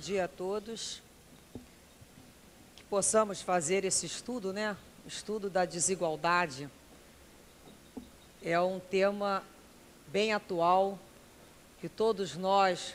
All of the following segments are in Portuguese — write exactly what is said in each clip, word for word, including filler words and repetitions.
dia a todos. Que possamos fazer esse estudo, né? O estudo da desigualdade. É um tema bem atual, que todos nós,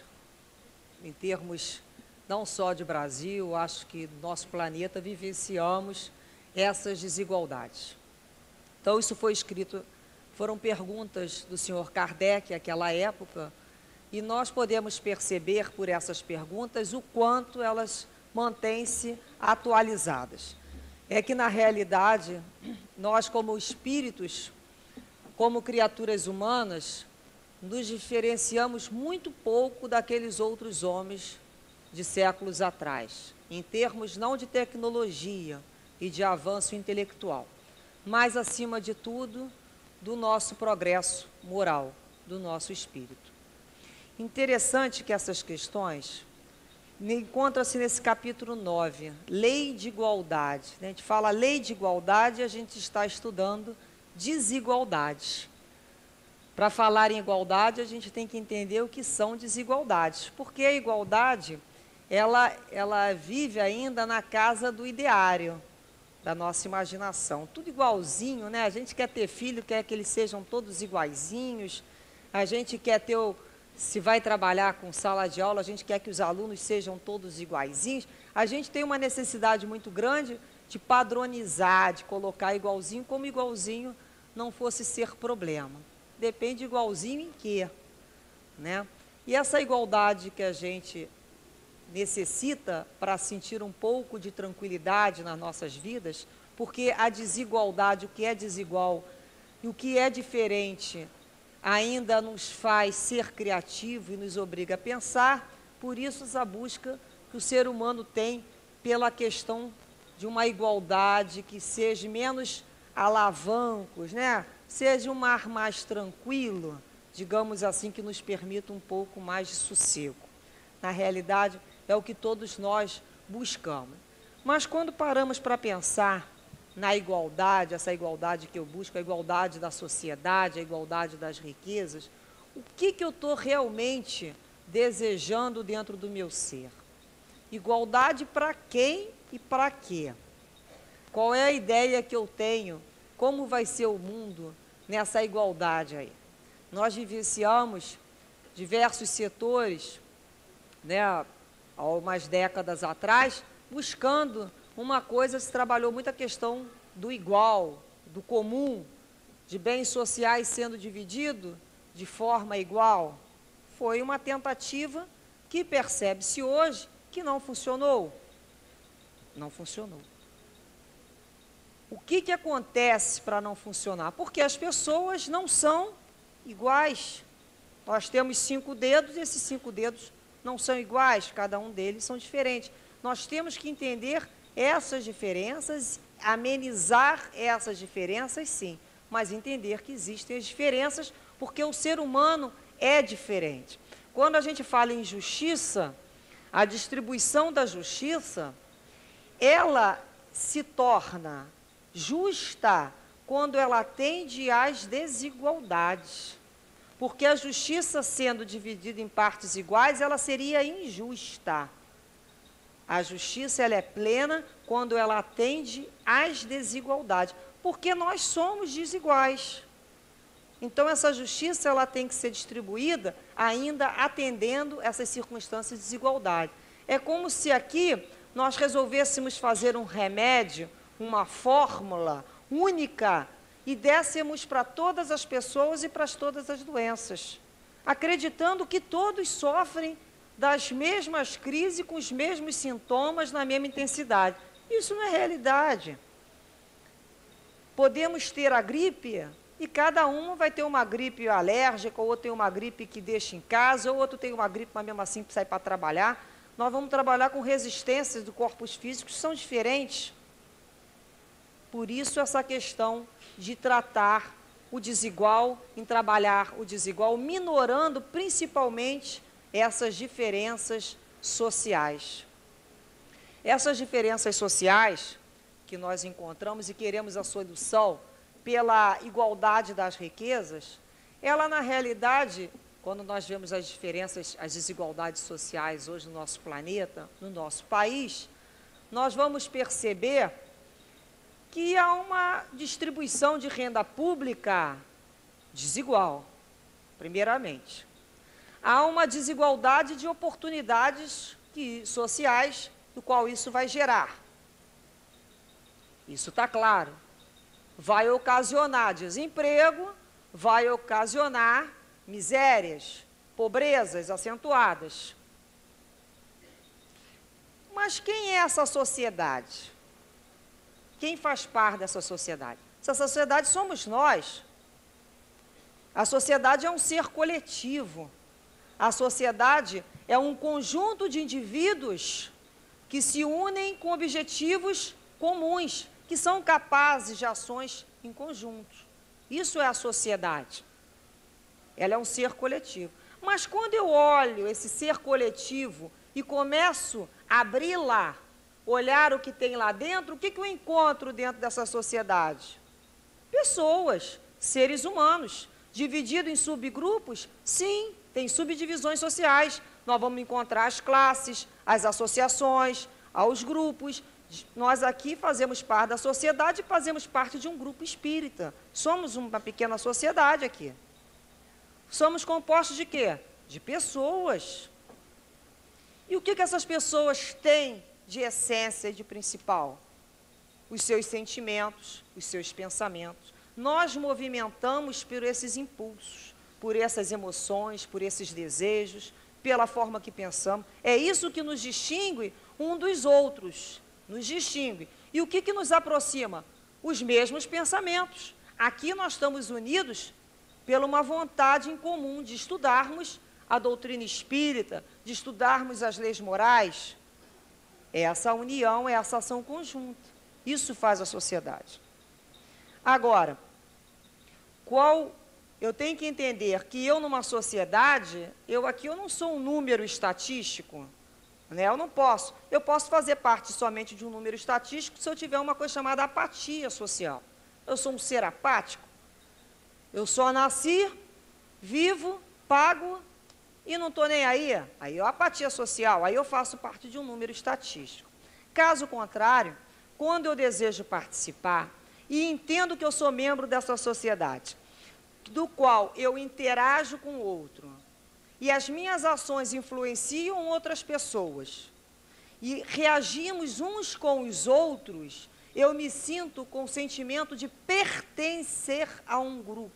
em termos não só de Brasil, acho que do nosso planeta, vivenciamos essas desigualdades. Então, isso foi escrito, foram perguntas do senhor Kardec, naquela época, e nós podemos perceber por essas perguntas o quanto elas mantêm-se atualizadas. É que, na realidade, nós, como espíritos, como criaturas humanas, nos diferenciamos muito pouco daqueles outros homens de séculos atrás, em termos não de tecnologia e de avanço intelectual, mas, acima de tudo, do nosso progresso moral, do nosso espírito. Interessante que essas questões encontram-se nesse capítulo nove, Lei de Igualdade. A gente fala lei de igualdade e a gente está estudando desigualdades. Para falar em igualdade, a gente tem que entender o que são desigualdades, porque a igualdade, ela, ela vive ainda na casa do ideário, da nossa imaginação. Tudo igualzinho, né? A gente quer ter filho, quer que eles sejam todos iguaizinhos, a gente quer ter, o, se vai trabalhar com sala de aula, a gente quer que os alunos sejam todos iguaizinhos. A gente tem uma necessidade muito grande de padronizar, de colocar igualzinho, como igualzinho não fosse ser problema. Depende de igualzinho em quê, né? E essa igualdade que a gente necessita para sentir um pouco de tranquilidade nas nossas vidas, porque a desigualdade, o que é desigual e o que é diferente, ainda nos faz ser criativo e nos obriga a pensar. Por isso, essa busca que o ser humano tem pela questão de uma igualdade que seja menos alavancos, né? Seja um mar mais tranquilo, digamos assim, que nos permita um pouco mais de sossego. Na realidade, é o que todos nós buscamos. Mas quando paramos para pensar na igualdade, essa igualdade que eu busco, a igualdade da sociedade, a igualdade das riquezas, o que, que eu estou realmente desejando dentro do meu ser? Igualdade para quem e para quê? Qual é a ideia que eu tenho? Como vai ser o mundo nessa igualdade aí? Nós vivenciamos diversos setores, né, há umas décadas atrás, buscando uma coisa, se trabalhou muito a questão do igual, do comum, de bens sociais sendo dividido de forma igual. Foi uma tentativa que percebe-se hoje que não funcionou. Não funcionou. O que, que acontece para não funcionar? Porque as pessoas não são iguais. Nós temos cinco dedos e esses cinco dedos não são iguais, cada um deles são diferentes. Nós temos que entender essas diferenças, amenizar essas diferenças, sim, mas entender que existem as diferenças, porque o ser humano é diferente. Quando a gente fala em justiça, a distribuição da justiça, ela se torna justa quando ela atende às desigualdades. Porque a justiça, sendo dividida em partes iguais, ela seria injusta. A justiça, ela é plena quando ela atende às desigualdades, porque nós somos desiguais. Então, essa justiça, ela tem que ser distribuída ainda atendendo essas circunstâncias de desigualdade. É como se aqui nós resolvêssemos fazer um remédio, uma fórmula única, e dessemos para todas as pessoas e para todas as doenças, acreditando que todos sofrem das mesmas crises, com os mesmos sintomas, na mesma intensidade. Isso não é realidade. Podemos ter a gripe, e cada um vai ter uma gripe alérgica, ou outro tem uma gripe que deixa em casa, ou outro tem uma gripe, mas mesmo assim sai para trabalhar. Nós vamos trabalhar com resistências do corpos físicos que são diferentes. Por isso, essa questão de tratar o desigual, em trabalhar o desigual, minorando principalmente essas diferenças sociais. Essas diferenças sociais que nós encontramos e queremos a solução pela igualdade das riquezas, ela, na realidade, quando nós vemos as diferenças, as desigualdades sociais hoje no nosso planeta, no nosso país, nós vamos perceber que há uma distribuição de renda pública desigual, primeiramente. Há uma desigualdade de oportunidades que, sociais, do qual isso vai gerar. Isso está claro. Vai ocasionar desemprego, vai ocasionar misérias, pobrezas acentuadas. Mas quem é essa sociedade? Quem faz parte dessa sociedade? Essa sociedade somos nós. A sociedade é um ser coletivo. A sociedade é um conjunto de indivíduos que se unem com objetivos comuns, que são capazes de ações em conjunto. Isso é a sociedade. Ela é um ser coletivo. Mas quando eu olho esse ser coletivo e começo a abrir lá, olhar o que tem lá dentro, o que, que eu encontro dentro dessa sociedade? Pessoas, seres humanos, dividido em subgrupos? Sim, tem subdivisões sociais. Nós vamos encontrar as classes, as associações, aos grupos. Nós aqui fazemos parte da sociedade e fazemos parte de um grupo espírita. Somos uma pequena sociedade aqui. Somos compostos de quê? De pessoas. E o que, que essas pessoas têm de essência e de principal? Os seus sentimentos, os seus pensamentos. Nós movimentamos por esses impulsos, por essas emoções, por esses desejos, pela forma que pensamos. É isso que nos distingue um dos outros. Nos distingue. E o que, que nos aproxima? Os mesmos pensamentos. Aqui nós estamos unidos pela uma vontade em comum de estudarmos a doutrina espírita, de estudarmos as leis morais. Essa união, essa ação conjunta. Isso faz a sociedade. Agora, qual... Eu tenho que entender que eu, numa sociedade, eu aqui eu não sou um número estatístico, né? Eu não posso. Eu posso fazer parte somente de um número estatístico se eu tiver uma coisa chamada apatia social. Eu sou um ser apático. Eu só nasci, vivo, pago e não estou nem aí. Aí é apatia social, aí eu faço parte de um número estatístico. Caso contrário, quando eu desejo participar e entendo que eu sou membro dessa sociedade, do qual eu interajo com o outro, e as minhas ações influenciam outras pessoas, e reagimos uns com os outros, eu me sinto com o sentimento de pertencer a um grupo.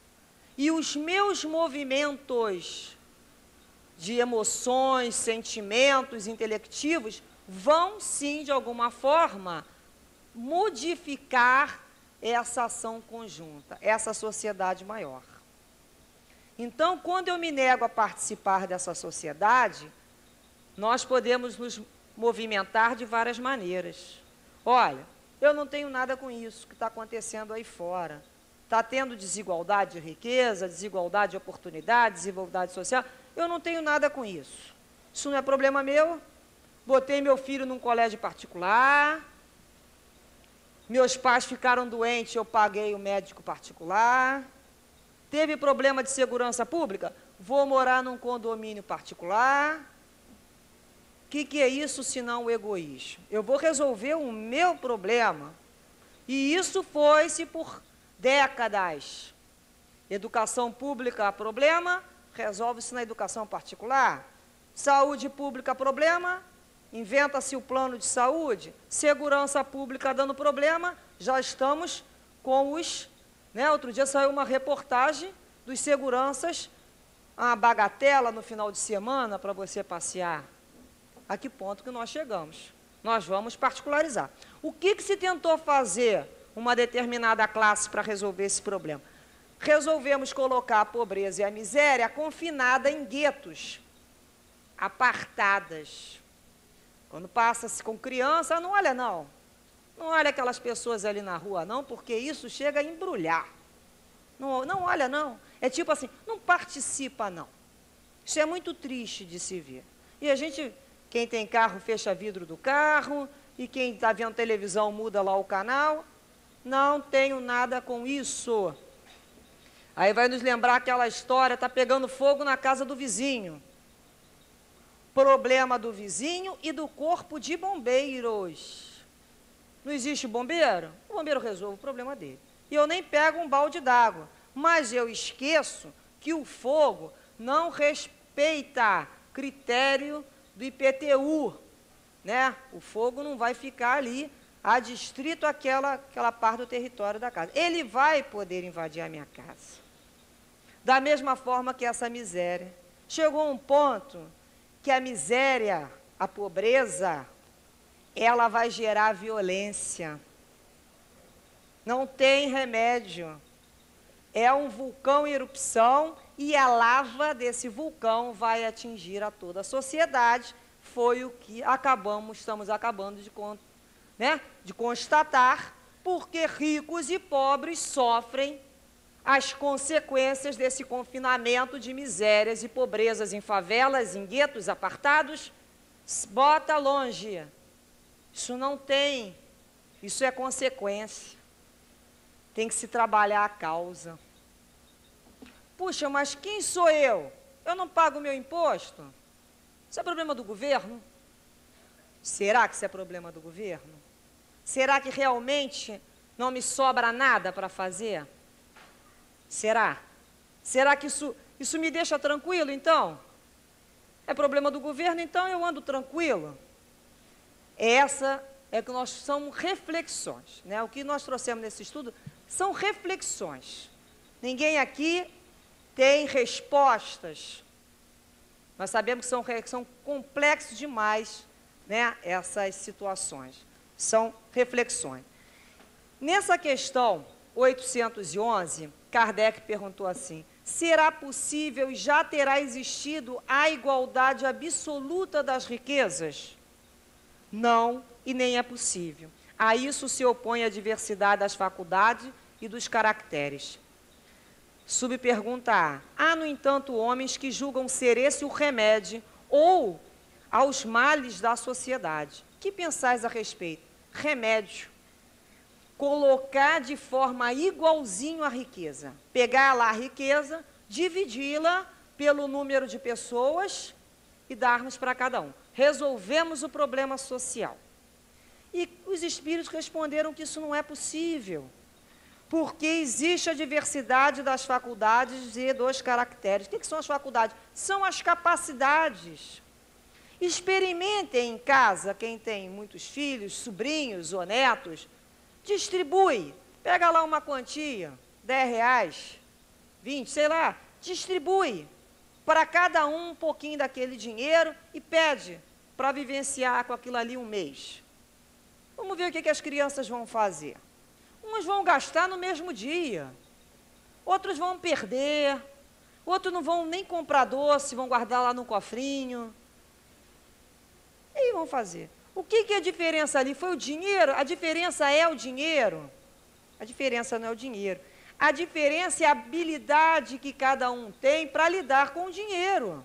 E os meus movimentos de emoções, sentimentos intelectivos vão, sim, de alguma forma, modificar essa ação conjunta, essa sociedade maior. Então, quando eu me nego a participar dessa sociedade, nós podemos nos movimentar de várias maneiras. Olha, eu não tenho nada com isso que está acontecendo aí fora. Está tendo desigualdade de riqueza, desigualdade de oportunidade, desigualdade social. Eu não tenho nada com isso. Isso não é problema meu. Botei meu filho num colégio particular. Meus pais ficaram doentes, eu paguei o médico particular. Teve problema de segurança pública? Vou morar num condomínio particular. O que, que é isso senão o egoísmo? Eu vou resolver o meu problema. E isso foi-se por décadas. Educação pública, problema, resolve-se na educação particular. Saúde pública, problema, inventa-se o plano de saúde. Segurança pública dando problema, já estamos com os... Né, outro dia saiu uma reportagem dos seguranças, uma bagatela no final de semana para você passear. A que ponto que nós chegamos? Nós vamos particularizar. O que, que se tentou fazer uma determinada classe para resolver esse problema? Resolvemos colocar a pobreza e a miséria confinada em guetos, apartadas. Quando passa-se com criança, não olha não. Não olha aquelas pessoas ali na rua não, porque isso chega a embrulhar. Não, não olha não. É tipo assim, não participa não. Isso é muito triste de se ver. E a gente, quem tem carro, fecha vidro do carro, e quem está vendo televisão muda lá o canal. Não tenho nada com isso. Aí vai nos lembrar aquela história, está pegando fogo na casa do vizinho. Problema do vizinho e do corpo de bombeiros. Não existe bombeiro? O bombeiro resolve o problema dele. E eu nem pego um balde d'água. Mas eu esqueço que o fogo não respeita critério do I P T U, né? O fogo não vai ficar ali adstrito àquela, àquela parte do território da casa. Ele vai poder invadir a minha casa. Da mesma forma que essa miséria. Chegou um ponto que a miséria, a pobreza, ela vai gerar violência. Não tem remédio. É um vulcão em erupção e a lava desse vulcão vai atingir a toda a sociedade. Foi o que acabamos, estamos acabando de, né, de constatar, porque ricos e pobres sofrem as consequências desse confinamento de misérias e pobrezas em favelas, em guetos apartados. Bota longe. Isso não tem, isso é consequência. Tem que se trabalhar a causa. Puxa, mas quem sou eu? Eu não pago o meu imposto? Isso é problema do governo? Será que isso é problema do governo? Será que realmente não me sobra nada para fazer? Será? Será que isso, isso me deixa tranquilo, então? É problema do governo, então eu ando tranquilo? Essa é que nós são reflexões, né? O que nós trouxemos nesse estudo são reflexões. Ninguém aqui tem respostas. Nós sabemos que são, são complexos demais, né, essas situações. São reflexões. Nessa questão oitocentos e onze, Kardec perguntou assim: será possível e já terá existido a igualdade absoluta das riquezas? Não, e nem é possível. A isso se opõe a diversidade das faculdades e dos caracteres. Subpergunta A. Há, no entanto, homens que julgam ser esse o remédio ou aos males da sociedade. Que pensais a respeito? Remédio. Colocar de forma igualzinho a riqueza. Pegar lá a riqueza, dividi-la pelo número de pessoas e darmos para cada um. Resolvemos o problema social. E os espíritos responderam que isso não é possível, porque existe a diversidade das faculdades e dos caracteres. O que são as faculdades? São as capacidades. Experimentem em casa, quem tem muitos filhos, sobrinhos ou netos, distribui. Pega lá uma quantia, dez reais, vinte, sei lá, distribui para cada um um pouquinho daquele dinheiro e pede para vivenciar com aquilo ali um mês. Vamos ver o que, que as crianças vão fazer. Uns vão gastar no mesmo dia, outros vão perder, outros não vão nem comprar doce, vão guardar lá no cofrinho. E aí vão fazer. O que, que é a diferença ali? Foi o dinheiro? A diferença é o dinheiro? A diferença não é o dinheiro. A diferença é a habilidade que cada um tem para lidar com o dinheiro.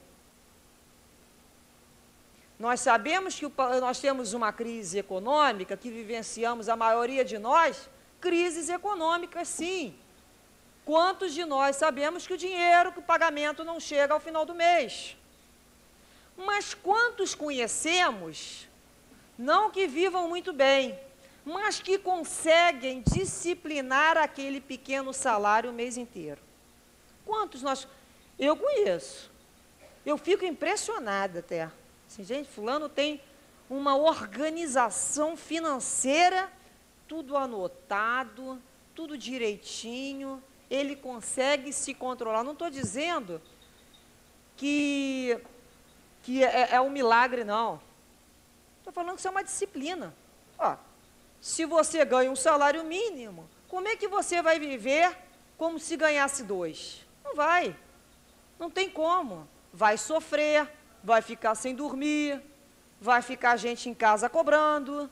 Nós sabemos que o, nós temos uma crise econômica, que vivenciamos, a maioria de nós, crises econômicas, sim. Quantos de nós sabemos que o dinheiro, que o pagamento não chega ao final do mês? Mas quantos conhecemos, não que vivam muito bem, mas que conseguem disciplinar aquele pequeno salário o mês inteiro? Quantos nós... Eu conheço. Eu fico impressionada até. Assim, gente, fulano tem uma organização financeira, tudo anotado, tudo direitinho, ele consegue se controlar. Não estou dizendo que, que é, é um milagre, não. Estou falando que isso é uma disciplina. Ó, se você ganha um salário mínimo, como é que você vai viver como se ganhasse dois? Não vai. Não tem como. Vai sofrer, vai ficar sem dormir, vai ficar gente em casa cobrando.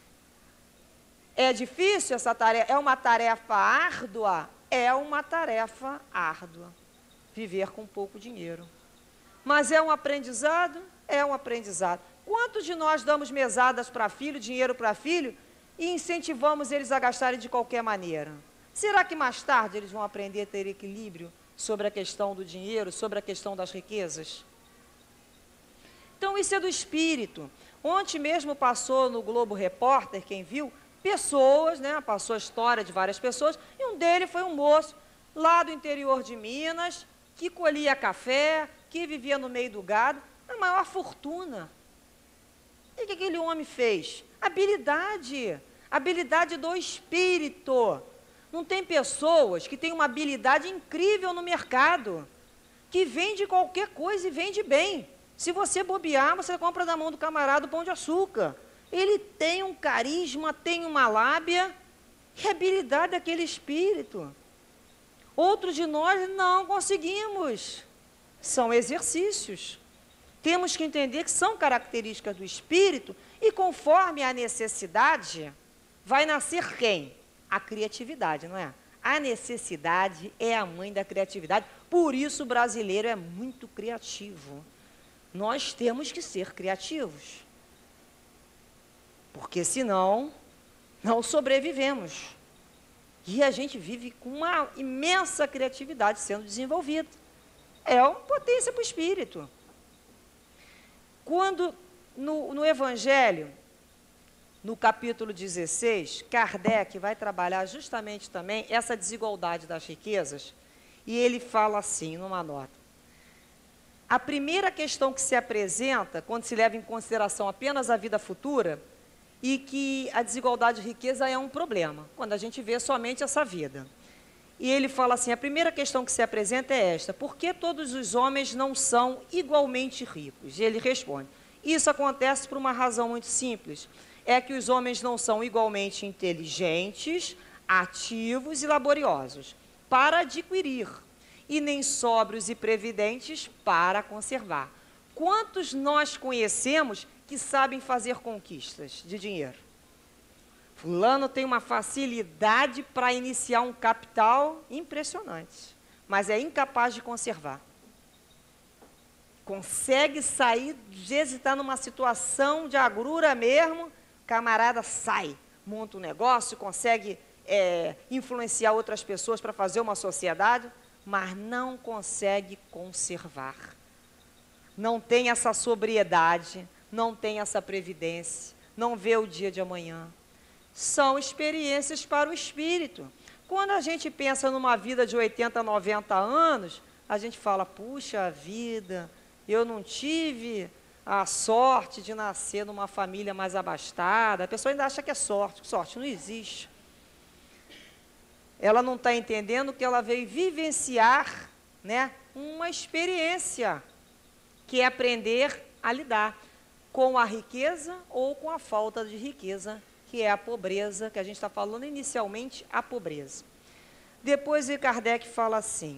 É difícil essa tarefa? É uma tarefa árdua? É uma tarefa árdua. Viver com pouco dinheiro. Mas é um aprendizado? É um aprendizado. Quantos de nós damos mesadas para filho, dinheiro para filho, e incentivamos eles a gastarem de qualquer maneira? Será que mais tarde eles vão aprender a ter equilíbrio sobre a questão do dinheiro, sobre a questão das riquezas? Então, isso é do espírito. Ontem mesmo passou no Globo Repórter, quem viu, pessoas, né, passou a história de várias pessoas, e um deles foi um moço lá do interior de Minas, que colhia café, que vivia no meio do gado, a maior fortuna. E o que aquele homem fez? Habilidade, habilidade do espírito. Não tem pessoas que têm uma habilidade incrível no mercado, que vende qualquer coisa e vende bem. Se você bobear, você compra da mão do camarada o pão de açúcar. Ele tem um carisma, tem uma lábia, e habilidade daquele espírito. Outros de nós não conseguimos. São exercícios. Temos que entender que são características do espírito e conforme a necessidade, vai nascer quem? A criatividade, não é? A necessidade é a mãe da criatividade. Por isso o brasileiro é muito criativo. Nós temos que ser criativos. Porque senão, não sobrevivemos. E a gente vive com uma imensa criatividade sendo desenvolvida. É uma potência para o espírito. Quando, no, no Evangelho, no capítulo dezesseis, Kardec vai trabalhar justamente também essa desigualdade das riquezas, e ele fala assim, numa nota. A primeira questão que se apresenta, quando se leva em consideração apenas a vida futura, e que a desigualdade de riqueza é um problema, quando a gente vê somente essa vida. E ele fala assim, a primeira questão que se apresenta é esta, por que todos os homens não são igualmente ricos? E ele responde, isso acontece por uma razão muito simples, é que os homens não são igualmente inteligentes, ativos e laboriosos para adquirir, e nem sóbrios e previdentes para conservar. Quantos nós conhecemos que sabem fazer conquistas de dinheiro? Fulano tem uma facilidade para iniciar um capital impressionante, mas é incapaz de conservar. Consegue sair, às vezes está numa situação de agrura mesmo, camarada sai, monta um negócio, consegue é, influenciar outras pessoas para fazer uma sociedade, mas não consegue conservar. Não tem essa sobriedade, não tem essa previdência, não vê o dia de amanhã. São experiências para o espírito. Quando a gente pensa numa vida de oitenta, noventa anos, a gente fala, puxa vida, eu não tive a sorte de nascer numa família mais abastada. A pessoa ainda acha que é sorte. Sorte não existe. Ela não está entendendo que ela veio vivenciar, né, uma experiência, que é aprender a lidar com a riqueza ou com a falta de riqueza, que é a pobreza, que a gente está falando inicialmente, a pobreza. Depois o Kardec fala assim,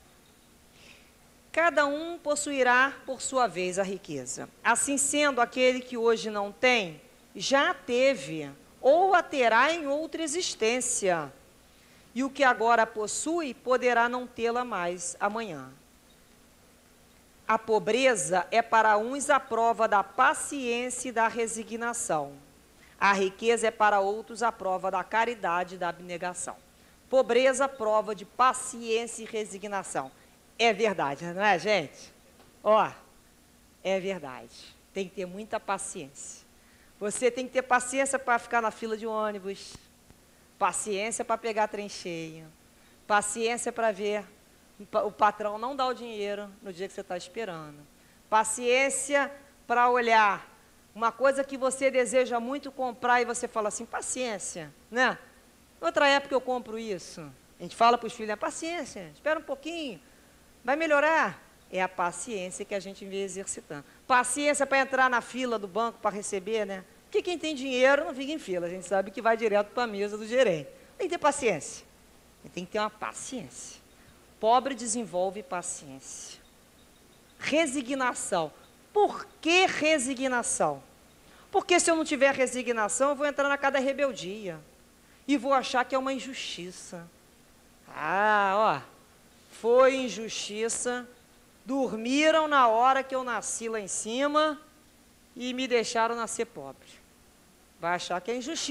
cada um possuirá por sua vez a riqueza. Assim sendo, aquele que hoje não tem, já teve ou a terá em outra existência. E o que agora possui, poderá não tê-la mais amanhã. A pobreza é para uns a prova da paciência e da resignação. A riqueza é para outros a prova da caridade e da abnegação. Pobreza, prova de paciência e resignação. É verdade, não é, gente? Ó, é verdade. Tem que ter muita paciência. Você tem que ter paciência para ficar na fila de ônibus, paciência para pegar trem cheio, paciência para ver o patrão não dar o dinheiro no dia que você está esperando, paciência para olhar uma coisa que você deseja muito comprar e você fala assim, paciência, né? Outra época eu compro isso. A gente fala para os filhos, paciência, espera um pouquinho, vai melhorar. É a paciência que a gente vem exercitando. Paciência para entrar na fila do banco para receber, né? Porque quem tem dinheiro não fica em fila, a gente sabe que vai direto para a mesa do gerente. Tem que ter paciência. Tem que ter uma paciência. Pobre desenvolve paciência. Resignação. Por que resignação? Porque se eu não tiver resignação, eu vou entrar na cada rebeldia. E vou achar que é uma injustiça. Ah, ó. Foi injustiça. Dormiram na hora que eu nasci lá em cima e me deixaram nascer pobre. Vai achar que é injustiça,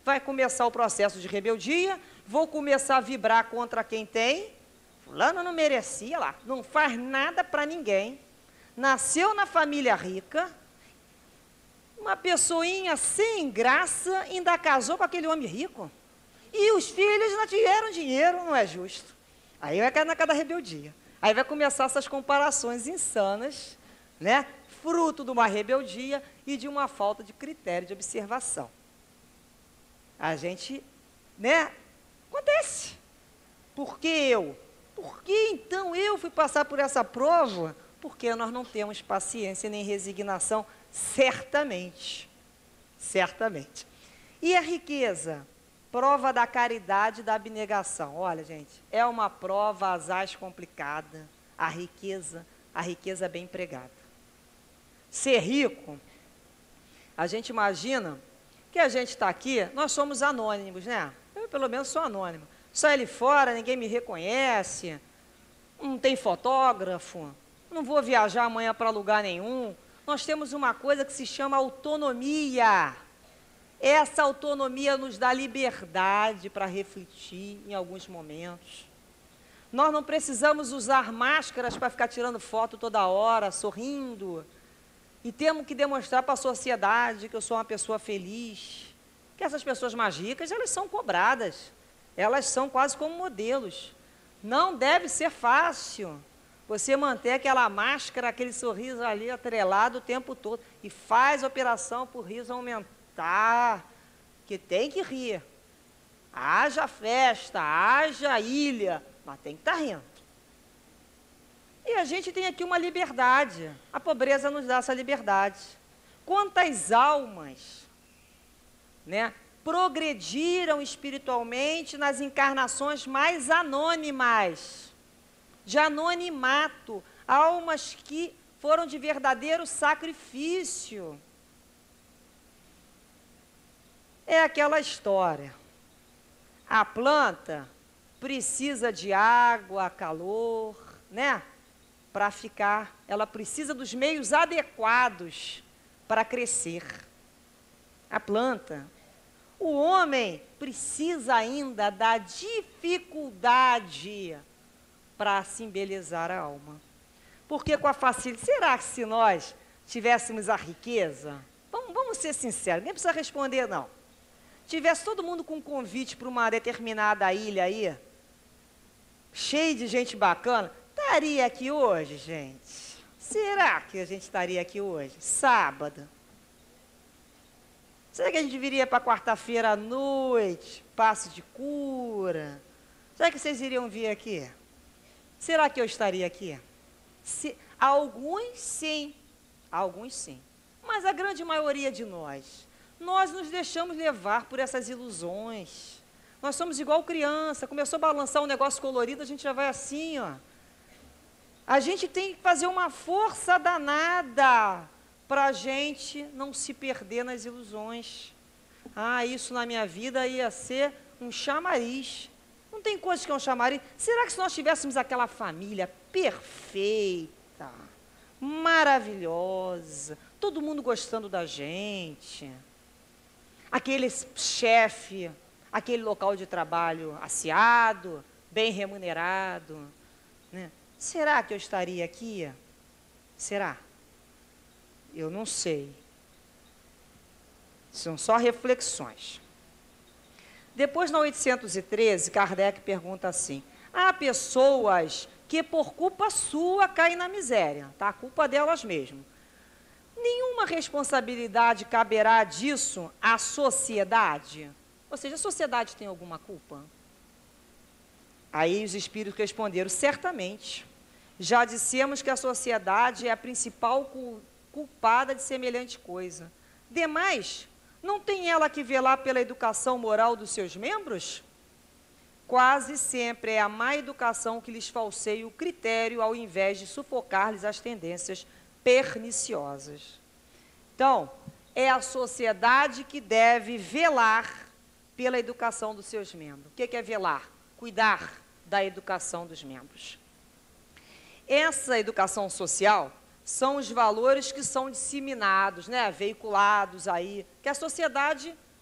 vai começar o processo de rebeldia, vou começar a vibrar contra quem tem. Fulano não merecia lá, não faz nada para ninguém, nasceu na família rica, uma pessoinha sem graça ainda casou com aquele homem rico. E os filhos não tiveram dinheiro, não é justo. Aí vai cair na cada rebeldia. Aí vai começar essas comparações insanas, né? Fruto de uma rebeldia e de uma falta de critério de observação. A gente, né? Acontece. Por que eu? Por que então eu fui passar por essa prova? Porque nós não temos paciência nem resignação, certamente. Certamente. E a riqueza? Prova da caridade e da abnegação. Olha, gente, é uma prova asaz complicada. A riqueza, a riqueza bem empregada. Ser rico, a gente imagina que a gente está aqui, nós somos anônimos, né? Eu, pelo menos, sou anônimo. Saio ali fora, ninguém me reconhece, não tem fotógrafo, não vou viajar amanhã para lugar nenhum. Nós temos uma coisa que se chama autonomia. Essa autonomia nos dá liberdade para refletir em alguns momentos. Nós não precisamos usar máscaras para ficar tirando foto toda hora, sorrindo. E temos que demonstrar para a sociedade que eu sou uma pessoa feliz. Que essas pessoas mais ricas, elas são cobradas. Elas são quase como modelos. Não deve ser fácil você manter aquela máscara, aquele sorriso ali atrelado o tempo todo. E faz operação para o riso aumentar, que tem que rir. Haja festa, haja ilha, mas tem que estar rindo. E a gente tem aqui uma liberdade. A pobreza nos dá essa liberdade. Quantas almas, né, progrediram espiritualmente nas encarnações mais anônimas, de anonimato, almas que foram de verdadeiro sacrifício. É aquela história. A planta precisa de água, calor, né? Para ficar, ela precisa dos meios adequados para crescer. A planta. O homem precisa ainda da dificuldade para se embelezar a alma. Porque com a facilidade, será que se nós tivéssemos a riqueza, vamos, vamos ser sinceros, nem precisa responder não, tivesse todo mundo com um convite para uma determinada ilha aí, cheio de gente bacana, estaria aqui hoje, gente? Será que a gente estaria aqui hoje? Sábado. Será que a gente viria para quarta-feira à noite, passe de cura? Será que vocês iriam vir aqui? Será que eu estaria aqui? Se, alguns sim, alguns sim. Mas a grande maioria de nós, nós nos deixamos levar por essas ilusões. Nós somos igual criança, começou a balançar um negócio colorido, a gente já vai assim, ó. A gente tem que fazer uma força danada para a gente não se perder nas ilusões. Ah, isso na minha vida ia ser um chamariz. Não tem coisa que é um chamariz. Será que se nós tivéssemos aquela família perfeita, maravilhosa, todo mundo gostando da gente, aquele chefe, aquele local de trabalho aciado, bem remunerado, né? Será que eu estaria aqui? Será? Eu não sei. São só reflexões. Depois, na oitocentos e treze, Kardec pergunta assim: há pessoas que por culpa sua caem na miséria, tá? A culpa delas mesmo. Nenhuma responsabilidade caberá disso à sociedade? Ou seja, a sociedade tem alguma culpa? Aí os espíritos responderam: certamente. Já dissemos que a sociedade é a principal culpada de semelhante coisa. Demais, não tem ela que velar pela educação moral dos seus membros? Quase sempre é a má educação que lhes falseia o critério, ao invés de sufocar-lhes as tendências perniciosas. Então, é a sociedade que deve velar pela educação dos seus membros. O que é velar? Cuidar da educação dos membros. Essa educação social são os valores que são disseminados, né, veiculados aí, que a sociedade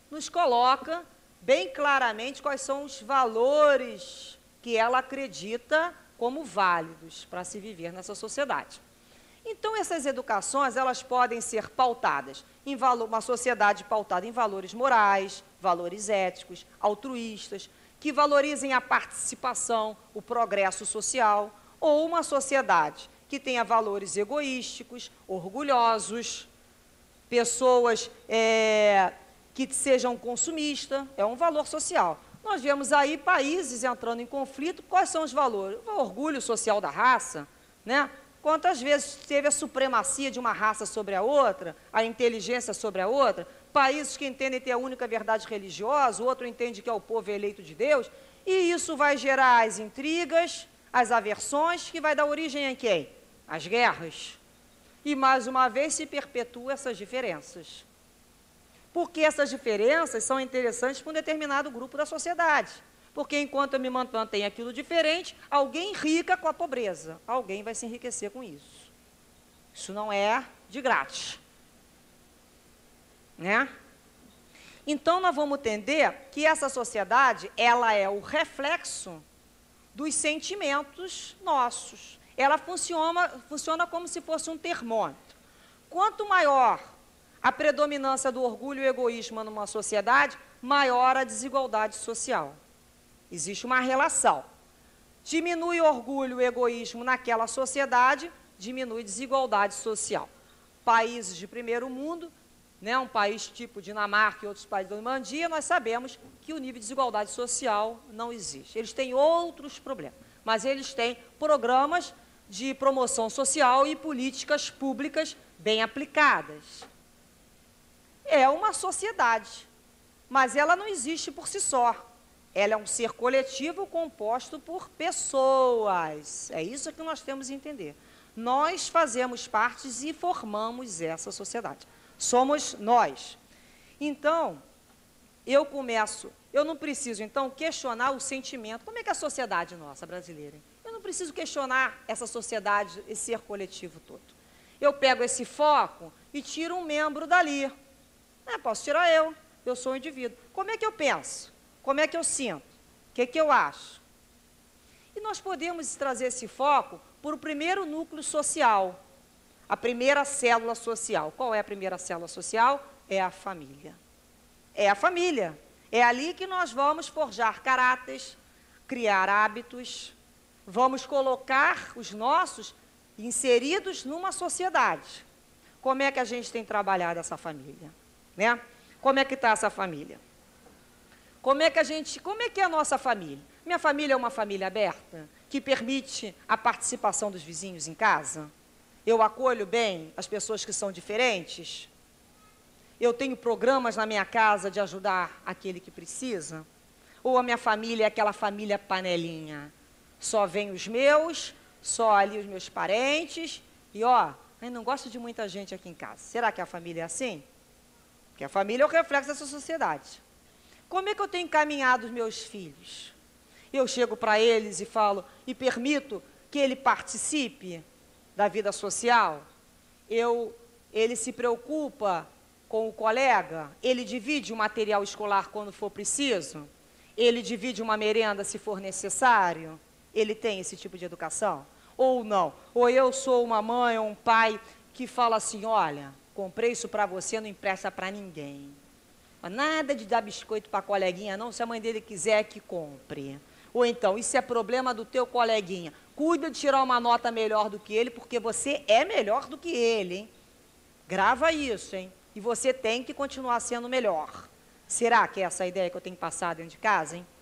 nos coloca bem claramente quais são os valores que ela acredita como válidos para se viver nessa sociedade. Então, essas educações, elas podem ser pautadas em valor, uma sociedade pautada em valores morais, valores éticos, altruístas, que valorizem a participação, o progresso social, ou uma sociedade que tenha valores egoísticos, orgulhosos, pessoas é, que sejam consumistas, é um valor social. Nós vemos aí países entrando em conflito, quais são os valores? O orgulho social da raça, né? Quantas vezes teve a supremacia de uma raça sobre a outra, a inteligência sobre a outra, países que entendem ter a única verdade religiosa, o outro entende que é o povo eleito de Deus, e isso vai gerar as intrigas, as aversões, que vai dar origem a quem? As guerras. E, mais uma vez, se perpetuam essas diferenças. Porque essas diferenças são interessantes para um determinado grupo da sociedade. Porque enquanto eu me mantenho aquilo diferente, alguém rica com a pobreza. Alguém vai se enriquecer com isso. Isso não é de grátis. Né? Então, nós vamos entender que essa sociedade, ela é o reflexo dos sentimentos nossos. Ela funciona, funciona como se fosse um termômetro. Quanto maior a predominância do orgulho e egoísmo numa sociedade, maior a desigualdade social. Existe uma relação. Diminui o orgulho e o egoísmo naquela sociedade, diminui a desigualdade social. Países de primeiro mundo, né, um país tipo Dinamarca e outros países da Normandia, nós sabemos que o nível de desigualdade social não existe. Eles têm outros problemas, mas eles têm programas de promoção social e políticas públicas bem aplicadas. É uma sociedade, mas ela não existe por si só. Ela é um ser coletivo composto por pessoas. É isso que nós temos que entender. Nós fazemos parte e formamos essa sociedade. Somos nós. Então, eu começo, eu não preciso, então, questionar o sentimento. Como é que é a sociedade nossa brasileira? Eu não preciso questionar essa sociedade, esse ser coletivo todo. Eu pego esse foco e tiro um membro dali. É, posso tirar eu, eu sou um indivíduo. Como é que eu penso? Como é que eu sinto? O que, que eu acho? E nós podemos trazer esse foco por o primeiro núcleo social, a primeira célula social. Qual é a primeira célula social? É a família. É a família. É ali que nós vamos forjar caráteres, criar hábitos, vamos colocar os nossos inseridos numa sociedade. Como é que a gente tem trabalhado essa família? Né? Como é que está essa família? Como é que a gente, como é que é a nossa família? Minha família é uma família aberta, que permite a participação dos vizinhos em casa? Eu acolho bem as pessoas que são diferentes? Eu tenho programas na minha casa de ajudar aquele que precisa? Ou a minha família é aquela família panelinha? Só vem os meus, só ali os meus parentes, e ó, eu não gosto de muita gente aqui em casa. Será que a família é assim? Porque a família é o reflexo dessa sociedade. Como é que eu tenho encaminhado os meus filhos? Eu chego para eles e falo, e permito que ele participe da vida social? Eu, ele se preocupa com o colega? Ele divide o material escolar quando for preciso? Ele divide uma merenda se for necessário? Ele tem esse tipo de educação? Ou não? Ou eu sou uma mãe ou um pai que fala assim, olha, comprei isso para você, não empresta para ninguém. Nada de dar biscoito para a coleguinha, não, se a mãe dele quiser que compre. Ou então, isso é problema do teu coleguinha. Cuida de tirar uma nota melhor do que ele, porque você é melhor do que ele, hein? Grava isso, hein? E você tem que continuar sendo melhor. Será que é essa a ideia que eu tenho que passar dentro de casa, hein?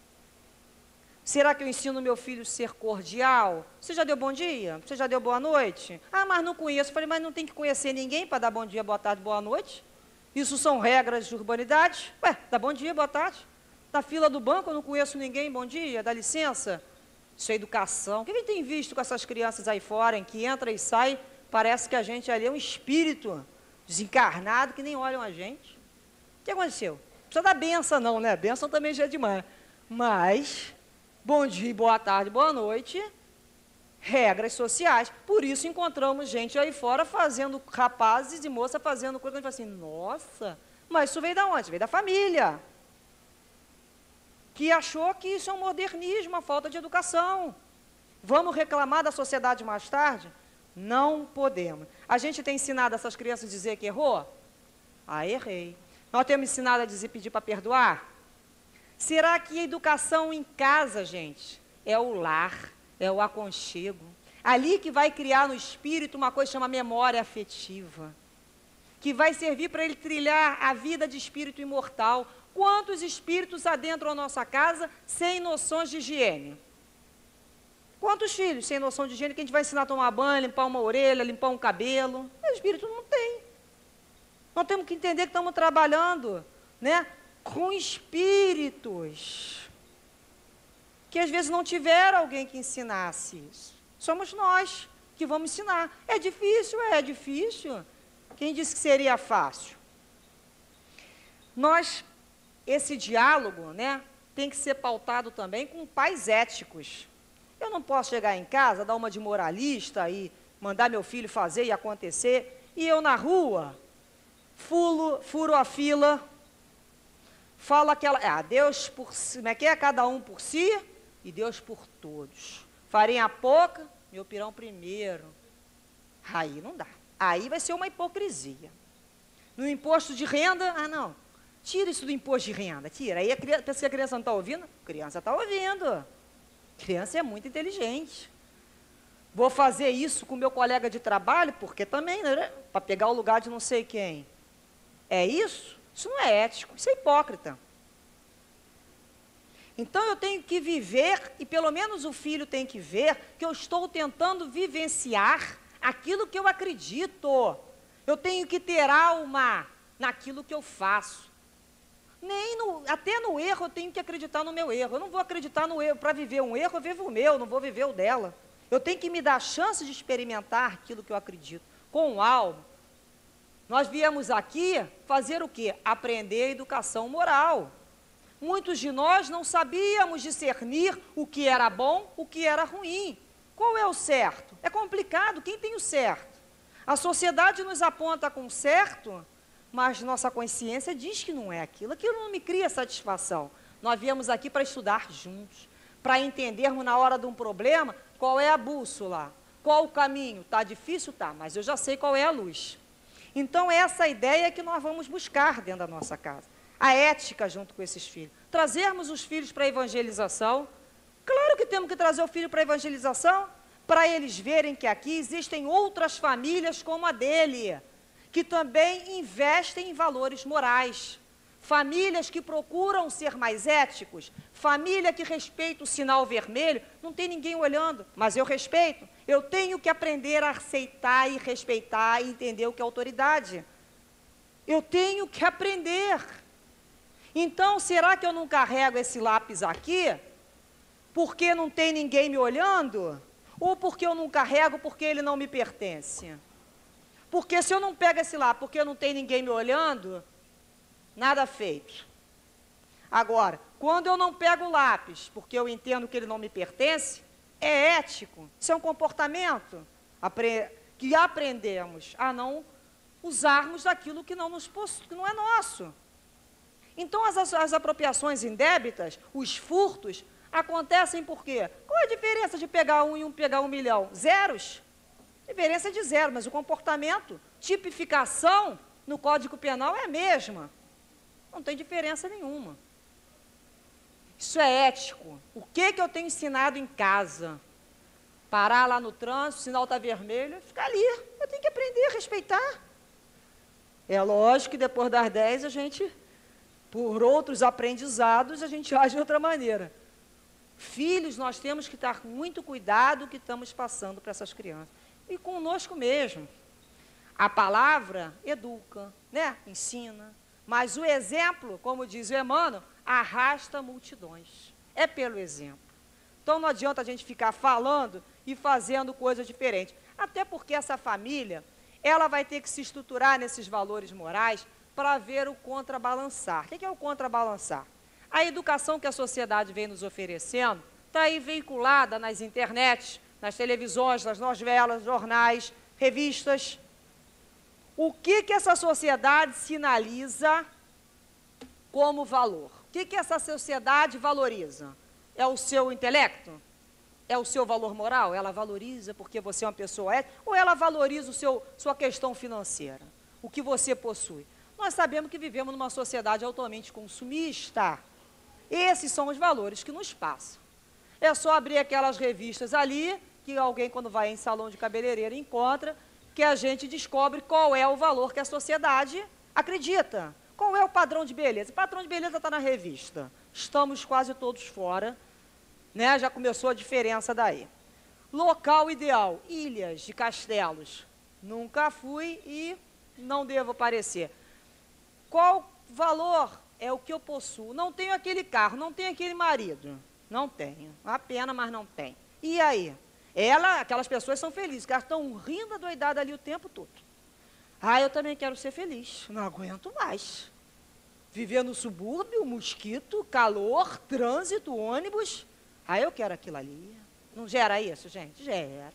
Será que eu ensino meu filho a ser cordial? Você já deu bom dia? Você já deu boa noite? Ah, mas não conheço. Eu falei, mas não tem que conhecer ninguém para dar bom dia, boa tarde, boa noite? Isso são regras de urbanidade? Ué, dá bom dia, boa tarde. Na fila do banco eu não conheço ninguém, bom dia, dá licença. Isso é educação. O que a gente tem visto com essas crianças aí fora, em que entra e sai, parece que a gente ali é um espírito desencarnado que nem olham a gente. O que aconteceu? Não precisa dar benção não, né? Benção também já é demais. Mas, bom dia, boa tarde, boa noite, regras sociais. Por isso encontramos gente aí fora fazendo, rapazes e moças fazendo coisa que a gente fala assim, nossa, Mas isso veio da onde? Veio da família, que achou que isso é um modernismo, uma falta de educação. Vamos reclamar da sociedade mais tarde? Não podemos. A gente tem ensinado essas crianças a dizer que errou? Ah, errei. Nós temos ensinado a dizer, pedir para perdoar? Será que a educação em casa, gente, é o lar, é o aconchego? Ali que vai criar no espírito uma coisa que chama memória afetiva, que vai servir para ele trilhar a vida de espírito imortal. Quantos espíritos adentram a nossa casa sem noções de higiene? Quantos filhos sem noção de higiene que a gente vai ensinar a tomar banho, limpar uma orelha, limpar um cabelo? O espírito não tem. Nós temos que entender que estamos trabalhando, né, com espíritos que às vezes não tiveram alguém que ensinasse isso. Somos nós que vamos ensinar. É difícil? É, é difícil. Quem disse que seria fácil? Nós, esse diálogo, né, tem que ser pautado também com pais éticos. Eu não posso chegar em casa, dar uma de moralista e mandar meu filho fazer e acontecer, e eu na rua, fulo, furo a fila, falo aquela, ah, Deus por si, como é que é? Cada um por si e Deus por todos. Farinha pouca, meu pirão primeiro. Aí não dá. Aí vai ser uma hipocrisia. No imposto de renda, ah não, tira isso do imposto de renda, tira. Aí a criança, pensa que a criança não está ouvindo? A criança está ouvindo. Criança é muito inteligente. Vou fazer isso com meu colega de trabalho, porque também, né, para pegar o lugar de não sei quem. É isso? Isso não é ético, isso é hipócrita. Então eu tenho que viver, e pelo menos o filho tem que ver, que eu estou tentando vivenciar aquilo que eu acredito. Eu tenho que ter alma naquilo que eu faço. Nem no, até no erro eu tenho que acreditar no meu erro. Eu não vou acreditar no erro. Para viver um erro, eu vivo o meu, não vou viver o dela. Eu tenho que me dar a chance de experimentar aquilo que eu acredito. Com alma. Nós viemos aqui fazer o quê? Aprender a educação moral. Muitos de nós não sabíamos discernir o que era bom, o que era ruim. Qual é o certo? É complicado, quem tem o certo? A sociedade nos aponta com o certo, mas nossa consciência diz que não é aquilo. Aquilo não me cria satisfação. Nós viemos aqui para estudar juntos, para entendermos na hora de um problema qual é a bússola, qual o caminho. Está difícil? Tá, mas eu já sei qual é a luz. Então, essa ideia que nós vamos buscar dentro da nossa casa. A ética junto com esses filhos. Trazermos os filhos para a evangelização. Claro que temos que trazer o filho para a evangelização, para eles verem que aqui existem outras famílias como a dele, que também investem em valores morais. Famílias que procuram ser mais éticos, família que respeita o sinal vermelho, não tem ninguém olhando, mas eu respeito. Eu tenho que aprender a aceitar e respeitar e entender o que é autoridade. Eu tenho que aprender. Então, será que eu não carrego esse lápis aqui porque não tem ninguém me olhando? Ou porque eu não carrego porque ele não me pertence? Porque se eu não pego esse lápis porque não tem ninguém me olhando, nada feito. Agora, quando eu não pego o lápis porque eu entendo que ele não me pertence, é ético. Isso é um comportamento apre que aprendemos a não usarmos daquilo que não, nos que não é nosso. Então, as, as apropriações indébitas, os furtos, acontecem por quê? Qual a diferença de pegar um e um pegar um milhão? Zeros? Diferença de zero, mas o comportamento, tipificação no Código Penal é a mesma. Não tem diferença nenhuma. Isso é ético. O que, que eu tenho ensinado em casa? Parar lá no trânsito, o sinal está vermelho, ficar ali. Eu tenho que aprender a respeitar. É lógico que depois das dez a gente, por outros aprendizados, a gente age de outra maneira. Filhos, nós temos que estar com muito cuidado o que estamos passando para essas crianças. E conosco mesmo. A palavra educa, né? Ensina. Mas o exemplo, como diz o Emmanuel, arrasta multidões. É pelo exemplo. Então não adianta a gente ficar falando e fazendo coisas diferentes. Até porque essa família, ela vai ter que se estruturar nesses valores morais para ver o contrabalançar. O que é o contrabalançar? A educação que a sociedade vem nos oferecendo está aí veiculada nas internets, nas televisões, nas novelas, jornais, revistas. O que, que essa sociedade sinaliza como valor. O que, que essa sociedade valoriza? É o seu intelecto? É o seu valor moral? Ela valoriza porque você é uma pessoa ética? Ou ela valoriza o seu, sua questão financeira? O que você possui? Nós sabemos que vivemos numa sociedade altamente consumista. Esses são os valores que nos passam. É só abrir aquelas revistas ali, que alguém, quando vai em salão de cabeleireiro, encontra, que a gente descobre qual é o valor que a sociedade acredita. Qual é o padrão de beleza? O padrão de beleza está na revista. Estamos quase todos fora, né? Já começou a diferença daí. Local ideal, ilhas de castelos. Nunca fui e não devo aparecer. Qual valor é o que eu possuo? Não tenho aquele carro, não tenho aquele marido. Não tenho. Uma pena, mas não tenho. E aí? Ela, aquelas pessoas são felizes, que elas estão rindo adoidada ali o tempo todo. Ah, eu também quero ser feliz. Não aguento mais. Viver no subúrbio, mosquito, calor, trânsito, ônibus. Ah, eu quero aquilo ali. Não gera isso, gente? Gera.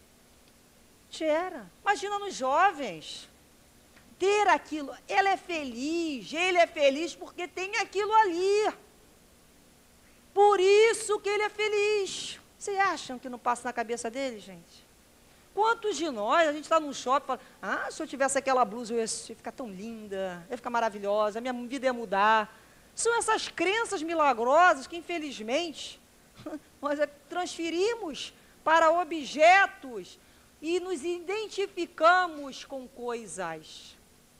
Gera. Imagina nos jovens. Ter aquilo. Ela é feliz, ele é feliz porque tem aquilo ali. Por isso que ele é feliz. Vocês acham que não passa na cabeça dele, gente? Quantos de nós, a gente está num shopping e fala, ah, se eu tivesse aquela blusa, eu ia ficar tão linda, eu ia ficar maravilhosa, a minha vida ia mudar. São essas crenças milagrosas que, infelizmente, nós transferimos para objetos e nos identificamos com coisas.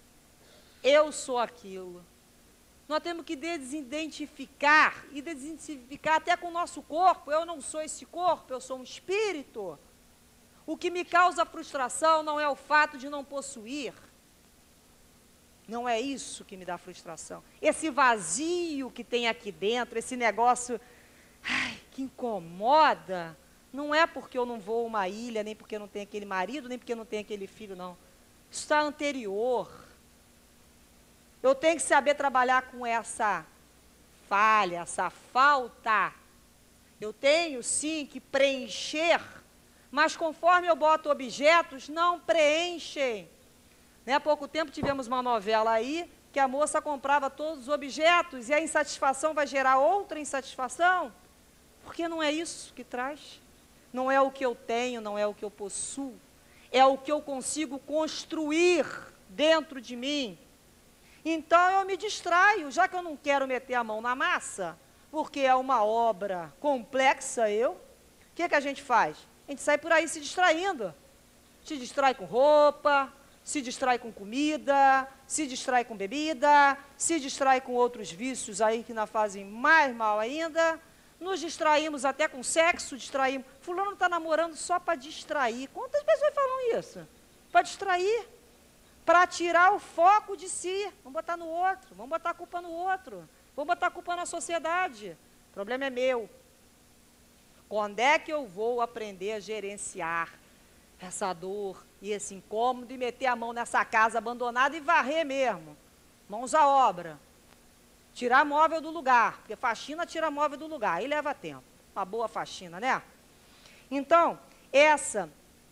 Eu sou aquilo. Nós temos que desidentificar, e desidentificar até com o nosso corpo. Eu não sou esse corpo, eu sou um espírito. O que me causa frustração não é o fato de não possuir. Não é isso que me dá frustração. Esse vazio que tem aqui dentro, esse negócio ai, que incomoda, não é porque eu não vou a uma ilha, nem porque eu não tenho aquele marido, nem porque eu não tenho aquele filho, não. Isso está anterior. Eu tenho que saber trabalhar com essa falha, essa falta. Eu tenho, sim, que preencher, mas conforme eu boto objetos, não preenchem. Né, há pouco tempo tivemos uma novela aí, que a moça comprava todos os objetos e a insatisfação vai gerar outra insatisfação, porque não é isso que traz. Não é o que eu tenho, não é o que eu possuo, é o que eu consigo construir dentro de mim. Então eu me distraio, já que eu não quero meter a mão na massa, porque é uma obra complexa, eu, o que, que a gente faz? A gente sai por aí se distraindo. Se distrai com roupa, se distrai com comida, se distrai com bebida, se distrai com outros vícios aí que nos fazem mais mal ainda. Nos distraímos até com sexo, distraímos. Fulano está namorando só para distrair. Quantas pessoas falam isso? Para distrair. Para tirar o foco de si. Vamos botar no outro, vamos botar a culpa no outro. Vamos botar a culpa na sociedade. O problema é meu. Quando é que eu vou aprender a gerenciar essa dor e esse incômodo e meter a mão nessa casa abandonada e varrer mesmo? Mãos à obra. Tirar móvel do lugar, porque faxina tira móvel do lugar, aí leva tempo. Uma boa faxina, né? Então, essa,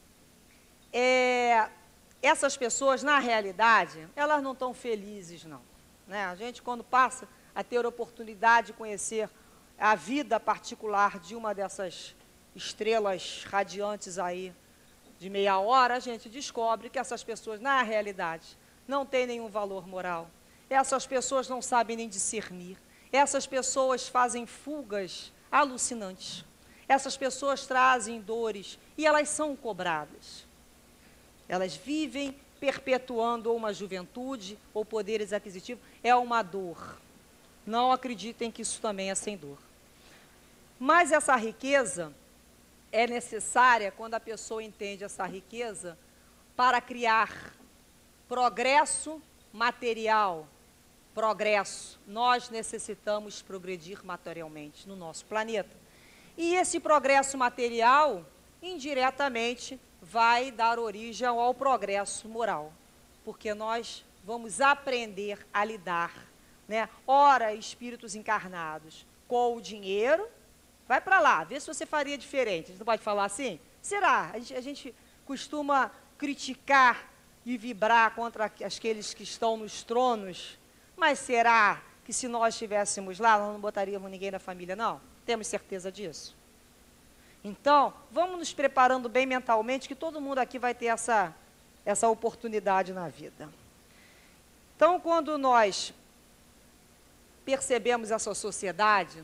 é, essas pessoas, na realidade, elas não estão felizes, não. Né? A gente, quando passa a ter a oportunidade de conhecer a vida particular de uma dessas estrelas radiantes aí, de meia hora, a gente descobre que essas pessoas, na realidade, não têm nenhum valor moral. Essas pessoas não sabem nem discernir. Essas pessoas fazem fugas alucinantes. Essas pessoas trazem dores e elas são cobradas. Elas vivem perpetuando ou uma juventude ou poderes aquisitivos. É uma dor. Não acreditem que isso também é sem dor. Mas essa riqueza é necessária quando a pessoa entende essa riqueza para criar progresso material. Progresso. Nós necessitamos progredir materialmente no nosso planeta. E esse progresso material, indiretamente, vai dar origem ao progresso moral. Porque nós vamos aprender a lidar, né? Ora, espíritos encarnados, com o dinheiro. Vai para lá, vê se você faria diferente. A gente não pode falar assim? Será? A gente, a gente costuma criticar e vibrar contra aqueles que estão nos tronos. Mas será que se nós estivéssemos lá, nós não botaríamos ninguém da família, não? Temos certeza disso? Então, vamos nos preparando bem mentalmente, que todo mundo aqui vai ter essa, essa oportunidade na vida. Então, quando nós percebemos essa sociedade,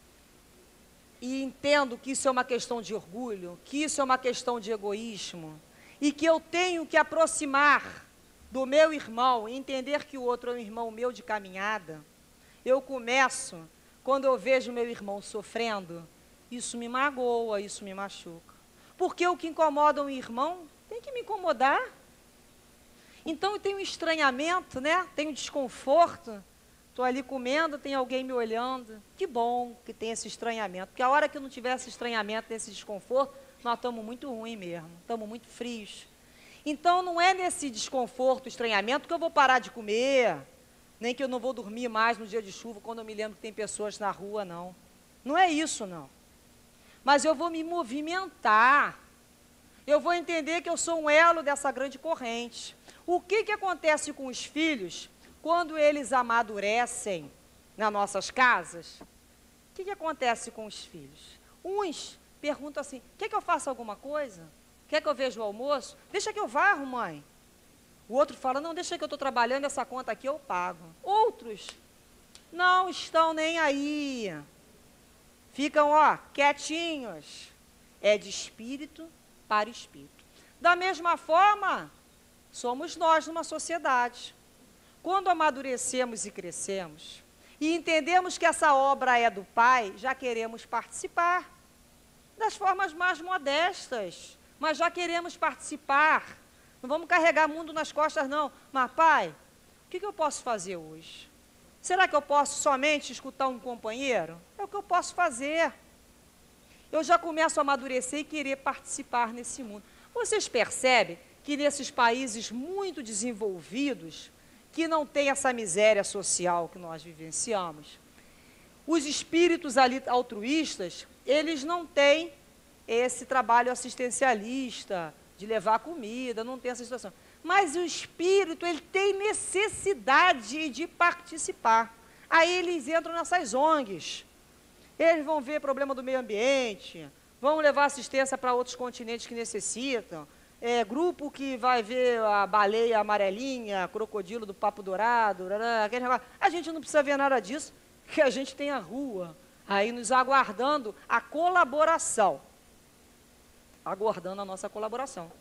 e entendo que isso é uma questão de orgulho, que isso é uma questão de egoísmo, e que eu tenho que aproximar do meu irmão, e entender que o outro é um irmão meu de caminhada, eu começo, quando eu vejo meu irmão sofrendo, isso me magoa, isso me machuca. Porque o que incomoda um irmão tem que me incomodar. Então, eu tenho um estranhamento, né? Tenho desconforto. Estou ali comendo, tem alguém me olhando. Que bom que tem esse estranhamento. Porque a hora que não tiver esse estranhamento, esse desconforto, nós estamos muito ruins mesmo. Estamos muito frios. Então, não é nesse desconforto, estranhamento, que eu vou parar de comer. Nem que eu não vou dormir mais no dia de chuva, quando eu me lembro que tem pessoas na rua, não. Não é isso, não. Mas eu vou me movimentar. Eu vou entender que eu sou um elo dessa grande corrente. O que, que acontece com os filhos quando eles amadurecem nas nossas casas? O que, que acontece com os filhos? Uns perguntam assim, quer que eu faça alguma coisa? Quer que eu veja o almoço? Deixa que eu varro, mãe. O outro fala, não, deixa que eu estou trabalhando, essa conta aqui eu pago. Outros não estão nem aí. Ficam, ó, quietinhos. É de espírito para espírito. Da mesma forma, somos nós numa sociedade. Quando amadurecemos e crescemos, e entendemos que essa obra é do Pai, já queremos participar. Das formas mais modestas, mas já queremos participar. Não vamos carregar mundo nas costas, não. Mas, Pai, o que, que eu posso fazer hoje? Será que eu posso somente escutar um companheiro? É o que eu posso fazer. Eu já começo a amadurecer e querer participar nesse mundo. Vocês percebem que nesses países muito desenvolvidos, que não tem essa miséria social que nós vivenciamos, os espíritos ali altruístas, eles não têm esse trabalho assistencialista, de levar comida, não tem essa situação. Mas o espírito, ele tem necessidade de participar. Aí eles entram nessas O N Gs. Eles vão ver problema do meio ambiente, vão levar assistência para outros continentes que necessitam. É, grupo que vai ver a baleia amarelinha, crocodilo do papo dourado, aquele negócio. A gente não precisa ver nada disso, porque a gente tem a rua aí nos aguardando a colaboração. Aguardando a nossa colaboração.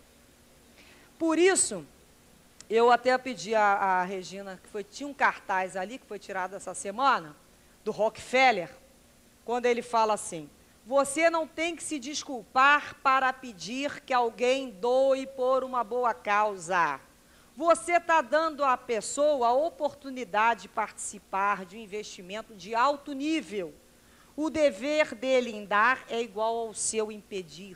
Por isso, eu até pedi a, a Regina, que foi, tinha um cartaz ali, que foi tirado essa semana, do Rockefeller, quando ele fala assim, você não tem que se desculpar para pedir que alguém doe por uma boa causa. Você está dando à pessoa a oportunidade de participar de um investimento de alto nível. O dever dele em dar é igual ao seu em pedir.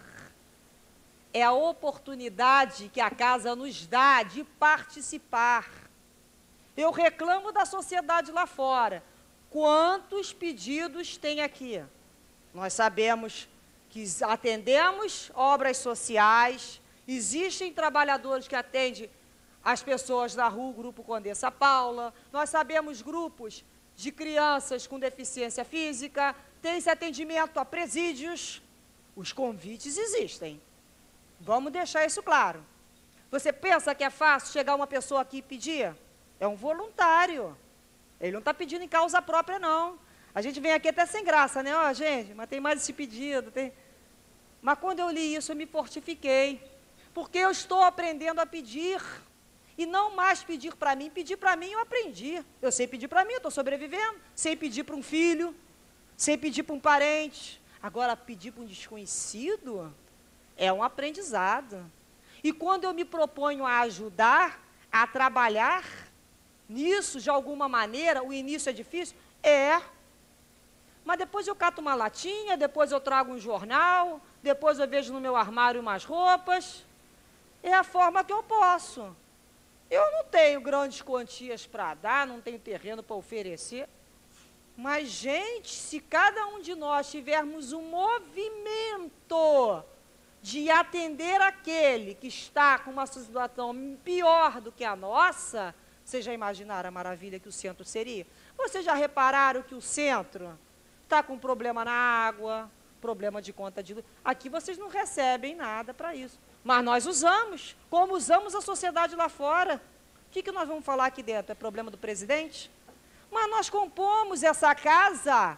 É a oportunidade que a casa nos dá de participar. Eu reclamo da sociedade lá fora. Quantos pedidos tem aqui? Nós sabemos que atendemos obras sociais, existem trabalhadores que atendem as pessoas da rua, o Grupo Condessa Paula, nós sabemos grupos de crianças com deficiência física, tem esse atendimento a presídios, os convites existem. Vamos deixar isso claro. Você pensa que é fácil chegar uma pessoa aqui e pedir? É um voluntário. Ele não está pedindo em causa própria, não. A gente vem aqui até sem graça, né? Ó, gente, mas tem mais esse pedido. Tem... Mas quando eu li isso, eu me fortifiquei. Porque eu estou aprendendo a pedir. E não mais pedir para mim. Pedir para mim eu aprendi. Eu sei pedir para mim, eu estou sobrevivendo. Sei pedir para um filho. Sei pedir para um parente. Agora, pedir para um desconhecido é um aprendizado. E quando eu me proponho a ajudar, a trabalhar nisso de alguma maneira, o início é difícil? É. Mas depois eu cato uma latinha, depois eu trago um jornal, depois eu vejo no meu armário umas roupas. É a forma que eu posso. Eu não tenho grandes quantias para dar, não tenho terreno para oferecer. Mas, gente, se cada um de nós tivermos um movimento de atender aquele que está com uma situação pior do que a nossa, Vocês já imaginaram a maravilha que o centro seria? Vocês já repararam que o centro está com problema na água, problema de conta de luz? Aqui vocês não recebem nada para isso. Mas nós usamos, como usamos a sociedade lá fora. O que, que nós vamos falar aqui dentro? É problema do presidente? Mas nós compomos essa casa.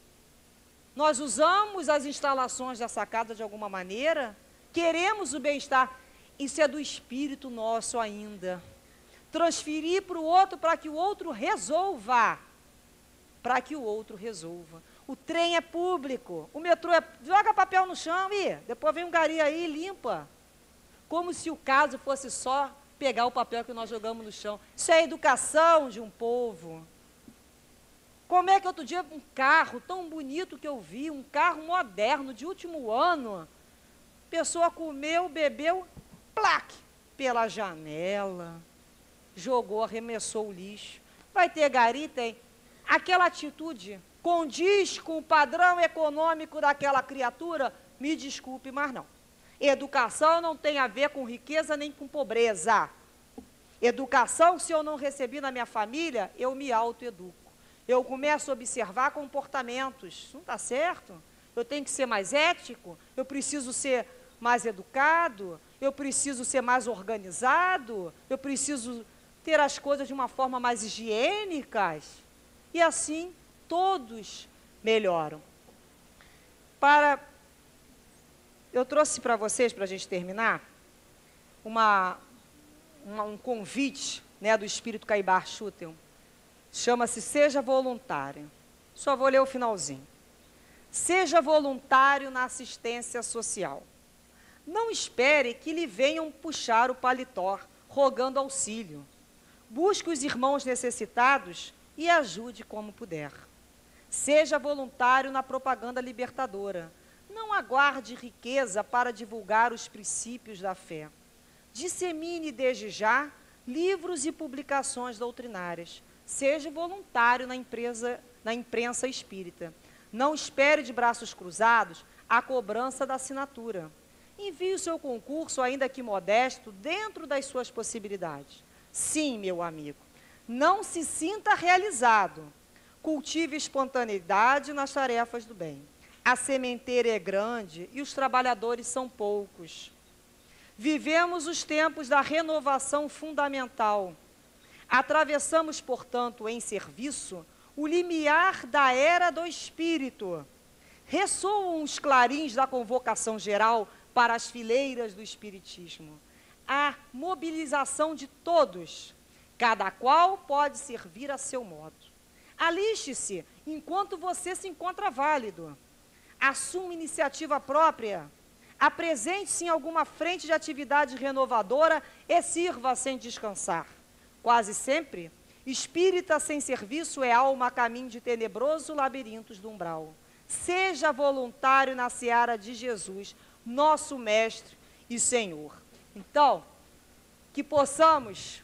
Nós usamos as instalações dessa casa de alguma maneira. Queremos o bem-estar. Isso é do espírito nosso ainda. Transferir para o outro para que o outro resolva. Para que o outro resolva. O trem é público. O metrô é... Joga papel no chão e depois vem um gari aí e limpa. Como se o caso fosse só pegar o papel que nós jogamos no chão. Isso é a educação de um povo. Como é que outro dia um carro tão bonito que eu vi, um carro moderno, de último ano, a pessoa comeu, bebeu, plaque, pela janela, jogou, arremessou o lixo. Vai ter gari? Tem. Aquela atitude condiz com o padrão econômico daquela criatura? Me desculpe, mas não. Educação não tem a ver com riqueza nem com pobreza. Educação, se eu não recebi na minha família, eu me autoeduco. Eu começo a observar comportamentos. Isso não está certo. Eu tenho que ser mais ético, eu preciso ser mais educado, eu preciso ser mais organizado, eu preciso ter as coisas de uma forma mais higiênicas. E assim, todos melhoram. Para... Eu trouxe para vocês, para a gente terminar, uma, uma, um convite, né, do Espírito Caibar Schutel. Chama-se Seja Voluntário. Só vou ler o finalzinho. Seja voluntário na assistência social. Não espere que lhe venham puxar o paletó, rogando auxílio. Busque os irmãos necessitados e ajude como puder. Seja voluntário na propaganda libertadora. Não aguarde riqueza para divulgar os princípios da fé. Dissemine desde já livros e publicações doutrinárias. Seja voluntário na, empresa, na imprensa espírita. Não espere de braços cruzados a cobrança da assinatura. Envie o seu concurso, ainda que modesto, dentro das suas possibilidades. Sim, meu amigo, não se sinta realizado. Cultive espontaneidade nas tarefas do bem. A sementeira é grande e os trabalhadores são poucos. Vivemos os tempos da renovação fundamental. Atravessamos, portanto, em serviço, o limiar da era do Espírito. Ressoam os clarins da convocação geral para as fileiras do Espiritismo. A mobilização de todos, cada qual pode servir a seu modo. Aliste-se enquanto você se encontra válido. Assuma iniciativa própria. Apresente-se em alguma frente de atividade renovadora e sirva sem descansar. Quase sempre, espírita sem serviço é alma a caminho de tenebroso labirintos do umbral. Seja voluntário na seara de Jesus, nosso Mestre e Senhor. Então, que possamos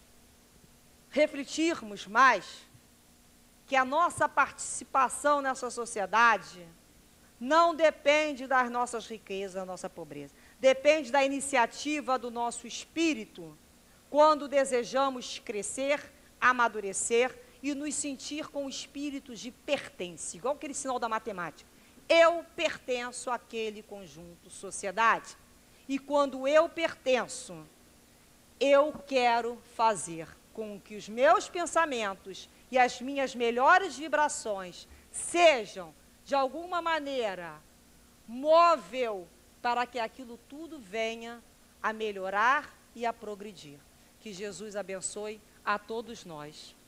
refletirmos mais que a nossa participação nessa sociedade não depende das nossas riquezas, da nossa pobreza. Depende da iniciativa do nosso espírito, quando desejamos crescer, amadurecer e nos sentir com espíritos de pertence, igual aquele sinal da matemática. Eu pertenço àquele conjunto, sociedade. E quando eu pertenço, eu quero fazer com que os meus pensamentos e as minhas melhores vibrações sejam, de alguma maneira, móvel para que aquilo tudo venha a melhorar e a progredir. Que Jesus abençoe a todos nós.